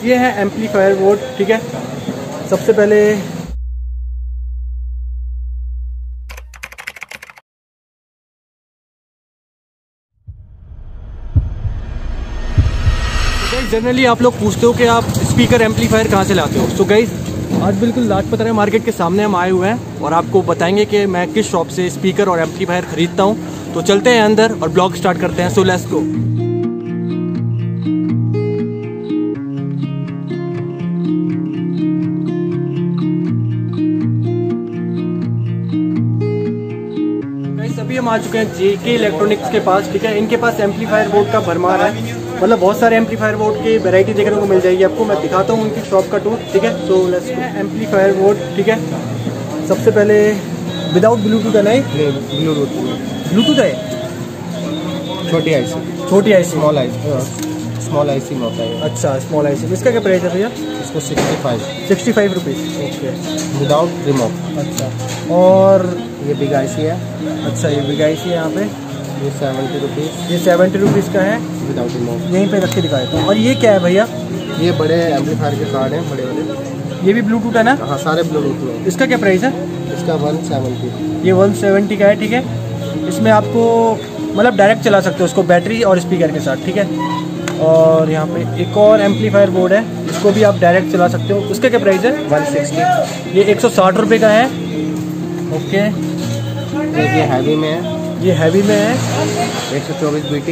ये है amplifier board, ठीक है। सबसे पहले जनरली आप लोग पूछते हो कि आप स्पीकर एम्पलीफायर कहाँ से लाते हो। तो गाइस आज बिल्कुल लाजपत राय मार्केट के सामने हम आए हुए हैं और आपको बताएंगे कि मैं किस शॉप से स्पीकर और एम्पलीफायर खरीदता हूँ। तो चलते हैं अंदर और ब्लॉग स्टार्ट करते हैं। सो लेट्स गो। गाइस अभी हम आ चुके हैं जेके इलेक्ट्रॉनिक्स के पास, ठीक है। इनके पास एम्पलीफायर बोर्ड का भरमार है, मतलब बहुत सारे एम्पलीफायर बोर्ड की वैरायटी देखने को मिल जाएगी आपको। मैं दिखाता हूँ उनकी शॉप का टूर, ठीक है। So let's go. Amplifier board, ठीक है। सबसे पहले विदाउट ब्लूटूथ है, नहीं ब्लूटूथ है। छोटी आईसी, स्मॉल आईसी में होता है। अच्छा, स्मॉल आईसी। इसका क्या प्राइस है भैया? इसको 65 रुपीज़। Okay, without remote. अच्छा, और ये बिग आईसी है। अच्छा, ये बिग आईसी है यहाँ पे। ये 70 रुपीज़। ये 70 रुपीज़ का है विदाउट रिमोट। यहीं पे रख के दिखाया था। और ये क्या है भैया? ये बड़े एम्पलीफायर के कार्ड हैं, बड़े बड़े। ये भी ब्लूटूथ है ना? हाँ, सारे ब्लूटूथ में। इसका क्या प्राइस है? इसका 170। ये 170 का है, ठीक है। इसमें आपको मतलब डायरेक्ट चला सकते हो उसको बैटरी और स्पीकर के साथ, ठीक है। और यहाँ पे एक और एम्पलीफायर बोर्ड है, इसको भी आप डायरेक्ट चला सकते हो। उसका क्या प्राइस है? 160। ये 160 रुपये का है। ओके, ये हैवी में है। ये हैवी में है। 124 BT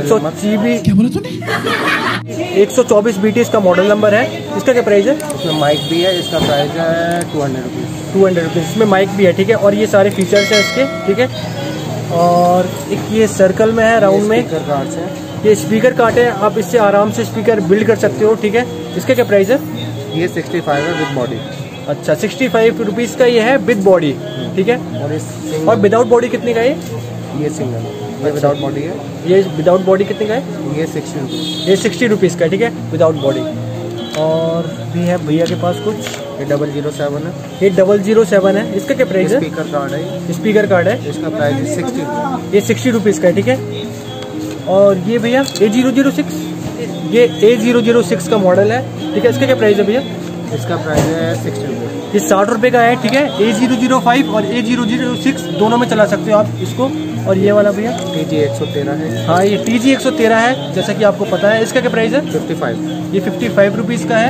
124 BT इसका मॉडल नंबर है। इसका क्या प्राइस है? इसमें माइक भी है। इसका प्राइस है 200 रुपीज़। 200 रुपीज़। इसमें माइक भी है, ठीक है। और ये सारे फीचर्स हैं इसके, ठीक है। और एक ये सर्कल में है, राउंड में। स्पीकर कार्ड है। ये स्पीकर कार्ड है, आप इससे आराम से स्पीकर बिल्ड कर सकते हो, ठीक है। इसका क्या प्राइस है? ये 65 है विद बॉडी। अच्छा, 65 रुपीज़ का ये है विद बॉडी, ठीक है। और विदाउट बॉडी कितने का है? ये सिंगल, ये विदाउट बॉडी है। ये विदाउट बॉडी कितने का है? ये 60 रुपीज़। ये 60 रुपीज़ का, ठीक है, विदाउट बॉडी। और भी है भैया के पास कुछ। ये 007 है। ये 007 है। इसका क्या प्राइस है? स्पीकर कार्ड है। स्पीकर कार्ड है। इसका प्राइस 60। ये 60 रुपीज़ का है, ठीक है। और ये भैया A006, ये A006 का मॉडल है, ठीक है। इसका क्या प्राइस है भैया? इसका प्राइस है 60 रुपये। ये 60 रुपये का है, ठीक है। A005 और A006 दोनों में चला सकते हो आप इसको। और ये वाला भैया TG 113 है। हाँ, ये TG 113 है, जैसा कि आपको पता है। इसका क्या प्राइस है? 55। ये 55 रुपीज़ का है।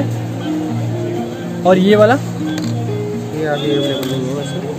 और ये वाला, ये आगे अवेलेबल नहीं है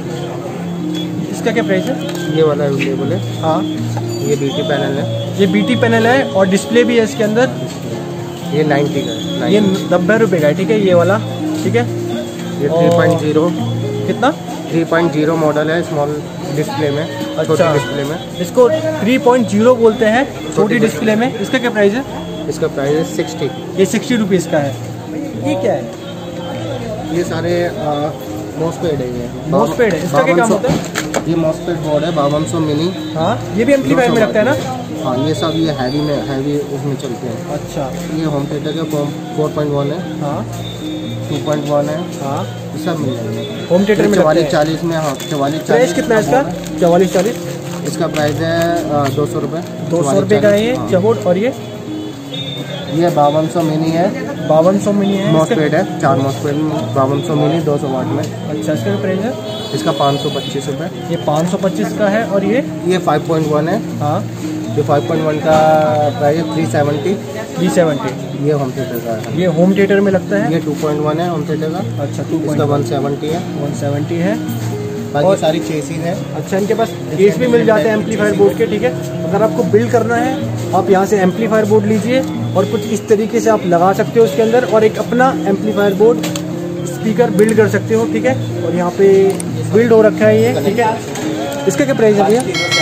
वैसे। इसका क्या प्राइस है? ये वाला अवेलेबल है। हाँ, ये BT पैनल है। ये BT पैनल है और डिस्प्ले भी है इसके अंदर। ये 90 का है। ये 90 रुपये का है, ठीक है, ये वाला, ठीक है। ये 3.0 कितना? 3.0 मॉडल है, स्मॉल डिस्प्ले में। अच्छा, डिस्प्ले में इसको 3.0 बोलते हैं, छोटी डिस्प्ले में। इसका क्या प्राइस है? इसका प्राइस है 60। ये 60 रुपीज़ का है। ये क्या है? ये सारे मॉसपेड है। ये मॉसपेड है। इसका क्या काम होता है? ये मॉसपेड बोर्ड है 5200 मिनी। हाँ, ये भी एम्पलीफायर में रखता है ना? हाँ, ये सब ये हैवी उसमें चलते हैं। अच्छा, ये होम थिएटर के 4.1 है। हाँ, 2.1 है। हाँ, ये सब मिल जाएंगे होम थिएटर में। 44 में। हाँ, 44 प्राइस कितना है इसका? 44-40। इसका प्राइस है 200 रुपये। 200 रुपये का है ये कीबोर्ड। और ये 5200 मिनी है। 5200 मिनी है। मॉसपेड है, 4 मॉसपेड में 5200 मिनी 200 वाट में। अच्छा, इसका क्या प्राइस है? इसका 525 रुपये। ये 525 का है। और ये 5.1 है। हाँ, ये 5.1 का प्राइस है 370। 370। ये होम थिएटर का है। ये होम थिएटर में लगता है। ये 2.1 है होम थिएटर का। अच्छा, इसका 170 है। 170 है। बाकी सारी चेसिस है। अच्छा, इनके पास केस भी मिल जाते हैं एम्पलीफायर बोर्ड के, ठीक है। अगर आपको बिल्ड करना है आप यहाँ से एम्पलीफायर बोर्ड लीजिए और कुछ इस तरीके से आप लगा सकते हो उसके अंदर और एक अपना एम्पलीफायर बोर्ड स्पीकर बिल्ड कर सकते हो, ठीक है। और यहाँ पे बिल्ड हो रखा है ये, ठीक है। इसका क्या प्राइस है भैया?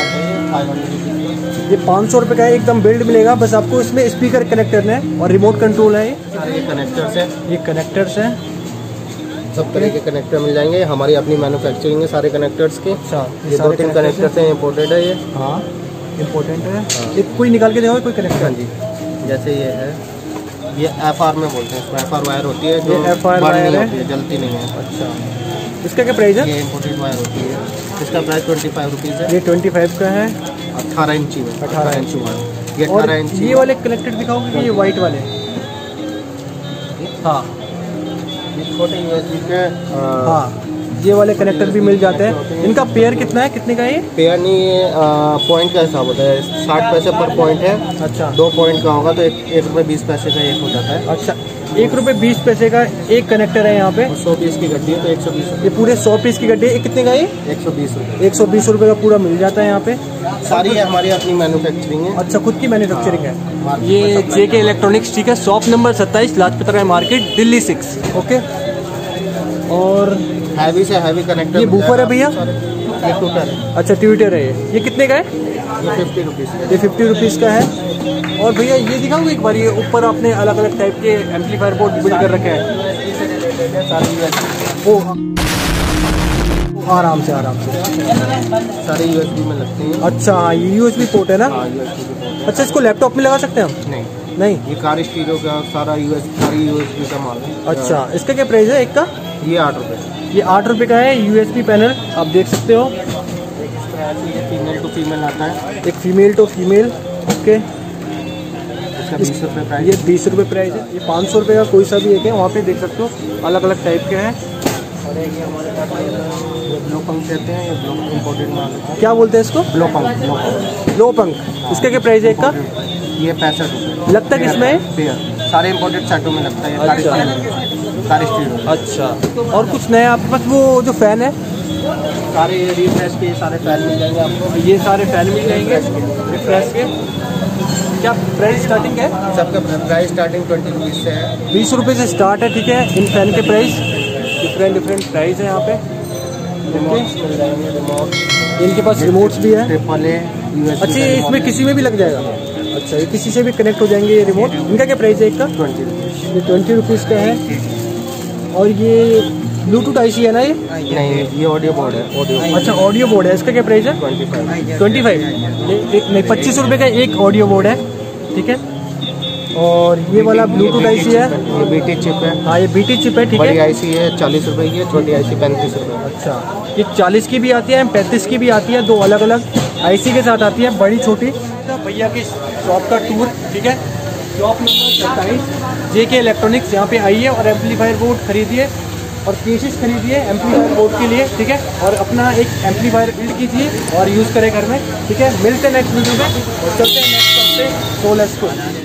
ये 500 रुपये का है, एकदम बिल्ड मिलेगा। बस आपको इसमें स्पीकर कनेक्टर है और रिमोट कंट्रोल है। ये कनेक्टर्स है। ये कनेक्टर्स हैं, सब तरह के कनेक्टर मिल जाएंगे। हमारी अपनी मैन्युफैक्चरिंग है सारे कनेक्टर्स की। अच्छा, ये 2-3 कनेक्टर्स हैं, इम्पोर्टेड है ये। हाँ, इम्पोर्टेंट है। एक कोई निकाल के देखो कोई कनेक्टर। हाँ जी, जैसे ये है, ये FR में बोलते हैं इसको। FR वायर होती है जो FR वायर है, जलती नहीं है। अच्छा, इसका क्या प्राइस है? ये इम्पोर्टेड वायर होती है। इसका प्राइस 25 रुपीज़ है। ये 25 का है। 18 इंची में। 18 इंची वायर। ये 18 इंची। ये वाले कनेक्टेड दिखाओगे कि ये वाइट वाले? हाँ ये छोटे USB के हाँ, ये वाले कनेक्टर भी मिल जाते हैं। इनका पेयर कितना है, कितने का है ये? पेयर नहीं, पॉइंट का हिसाब होता है। 60 पैसे पर पॉइंट है। अच्छा, 2 पॉइंट का होगा तो 1 रुपये 20 पैसे का एक हो जाता है। अच्छा, 1 रुपये 20 पैसे का एक कनेक्टर है यहाँ पे। 100 पीस की गड्डी है तो 120 ये पूरे 100 पीस की गड्डी है। कितने का ये? 120 रुपये। 120 रुपये का पूरा मिल जाता है यहाँ पे। सारी है हमारी अपनी मैन्युफैक्चरिंग है। अच्छा, खुद की मैन्युफैक्चरिंग है। हाँ। ये जेके इलेक्ट्रॉनिक्स, ठीक है, shop number 27 Lajpat Rai market, Delhi 6। Okay. और हैवी से हैवी कनेक्टर। ये बूफर है भैया? ये ट्विटर है। अच्छा, ट्विटर है ये कितने का है? ये 50 रुपीज़। ये 50 रुपीज़ का है। और भैया ये दिखाओगे एक बार, ये ऊपर आपने अलग अलग टाइप के एम्पलीफायर बोर्ड बिल्ड कर रखे हैं। ओ, आराम से सारे USB में लगते हैं। अच्छा, ये USB पोर्ट है ना? हाँ, USB पोर्ट। अच्छा, इसको लैपटॉप में लगा सकते हैं हम? नहीं, ये कार स्टीरियो का सारा USB का माल है। अच्छा, इसका क्या प्राइस है एक का? ये 8 रुपये। ये 8 रुपये का है। USB पैनल आप देख सकते हो। फीमेल टू फीमेल आता है। एक फीमेल टू फीमेल। ओके। इसका 20 रुपये प्राइस। ये 20 रुपये प्राइस है। ये 500 रुपये का कोई सा भी एक है, वहाँ पे देख सकते हो अलग अलग टाइप के हैं। और एक ये हमारे पास ये ब्लो पंख कहते हैं। ये ब्लो इम्पोर्टेड माल है। क्या बोलते हैं इसको? ब्लो पंख। लो पंख। इसका क्या प्राइस है एक का? ये 65 रुपये। लगता है किसमें? पेयर सारे इम्पोर्टेड सेटों में लगता है। सारे स्टीरियो। अच्छा, और कुछ नया आपके पास? वो जो फैन है, सारे रिफ्रेश के सारे फैन मिल जाएंगे आपको। ये सारे फैन मिल जाएंगे रिफ्रेश के। क्या प्राइस स्टार्टिंग है? सबका प्राइस स्टार्टिंग 20 रुपीज़ से है। 20 रुपये से स्टार्ट है, ठीक है। इन फैन के प्राइस डिफरेंट प्राइस है यहाँ पे। रिमोट्स मिल जाएंगे। रिमोट इनके पास रिमोट्स भी है। ट्रिपल है। अच्छा, ये इसमें किसी में भी लग जाएगा? अच्छा, ये किसी से भी कनेक्ट हो जाएंगे ये रिमोट। इनका क्या प्राइस है एक का? 20 रुपीज़। ये 20 रुपीज़ का है। और ये ब्लूटूथ IC है ना ये? नहीं, ये ऑडियो बोर्ड है। ऑडियो। अच्छा, ऑडियो बोर्ड है। इसका क्या प्राइस है? 25। नहीं, 25 रुपये का एक ऑडियो बोर्ड है, ठीक है। और ये वाला ब्लूटूथ IC है। ये BT चिप है। हाँ, ये BT चिप है, ठीक बड़ी है। IC है 40 रुपये की है। छोटी IC 35 रुपये। अच्छा, ये 40 की भी आती है, 35 की भी आती है। 2 अलग अलग IC के साथ आती है, बड़ी छोटी। भैया की शॉप का टूर, ठीक है। शॉप नंबर 27 जेके इलेक्ट्रॉनिक्स, यहाँ पे आइए और एम्पलीफायर बोर्ड खरीदिए और केसेस खरीदिए एम्पलीफायर बोर्ड के लिए, ठीक है। और अपना एक एम्पलीफायर बिल्ड कीजिए और यूज़ करें घर में, ठीक है। मिलते हैं नेक्स्ट वीडियो में और चलते हैं नेक्स्ट शॉप पे। So let's go.